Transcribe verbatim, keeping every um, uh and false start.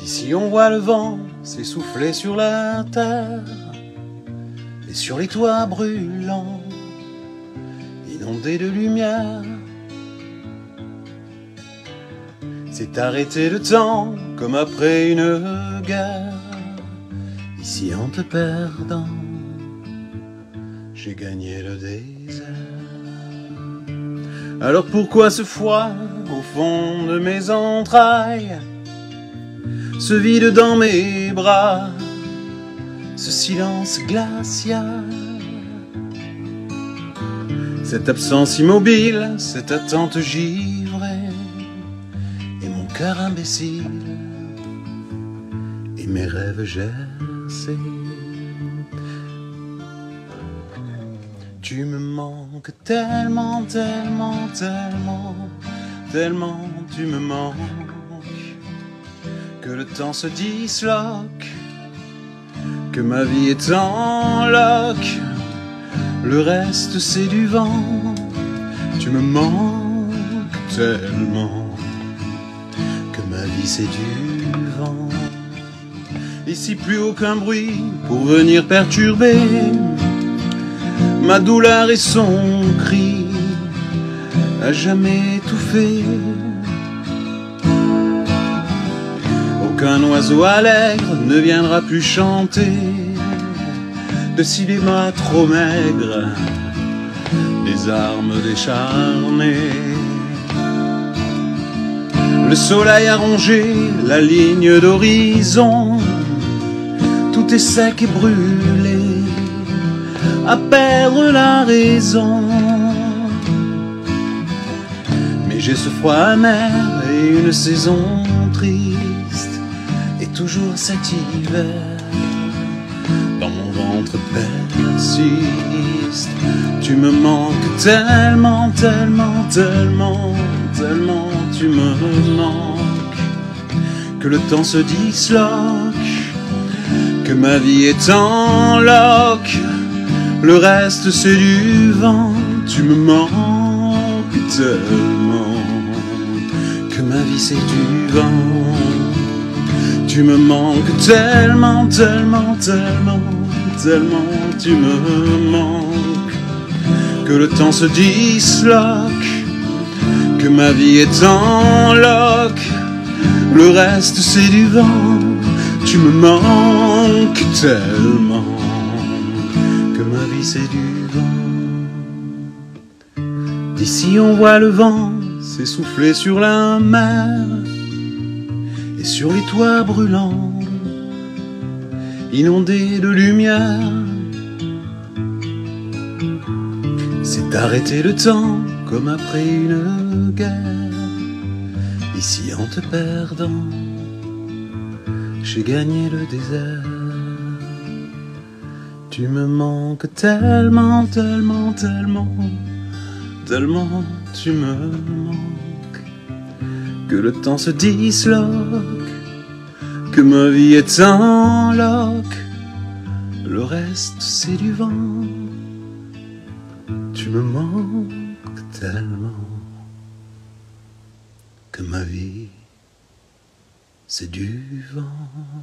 Ici on voit le vent s'essouffler sur la terre et sur les toits brûlants, inondés de lumière. C'est arrêter le temps comme après une guerre. Ici en te perdant, j'ai gagné le désert. Alors pourquoi ce froid au fond de mes entrailles, ce vide dans mes bras, ce silence glacial, cette absence immobile, cette attente givrée, et mon cœur imbécile, et mes rêves gercés. Tu me manques tellement, tellement, tellement, tellement tu me manques, que le temps se disloque, que ma vie est en loc, le reste c'est du vent. Tu me manques tellement, que ma vie c'est du vent. Ici plus aucun bruit pour venir perturber ma douleur et son cri, à jamais étouffé. Aucun oiseau allègre ne viendra plus chanter de cinéma trop maigre, des armes décharnées. Le soleil a rongé la ligne d'horizon, tout est sec et brûlé, à perdre la raison. Mais j'ai ce froid amer et une saison triste, et toujours cet hiver dans mon ventre persiste. Tu me manques tellement, tellement, tellement, tellement tu me manques, que le temps se disloque, que ma vie est en loc, le reste c'est du vent. Tu me manques tellement, que ma vie c'est du vent. Tu me manques tellement, tellement, tellement, tellement tu me manques, que le temps se disloque, que ma vie est en loc, le reste c'est du vent. Tu me manques tellement, que ma vie c'est du vent. D'ici on voit le vent s'essouffler sur la mer et sur les toits brûlants, inondés de lumière. C'est arrêter le temps comme après une guerre. Ici en te perdant, j'ai gagné le désert. Tu me manques tellement, tellement, tellement, tellement tu me manques, que le temps se disloque, que ma vie est en loc, le reste c'est du vent. Tu me manques tellement, que ma vie c'est du vent.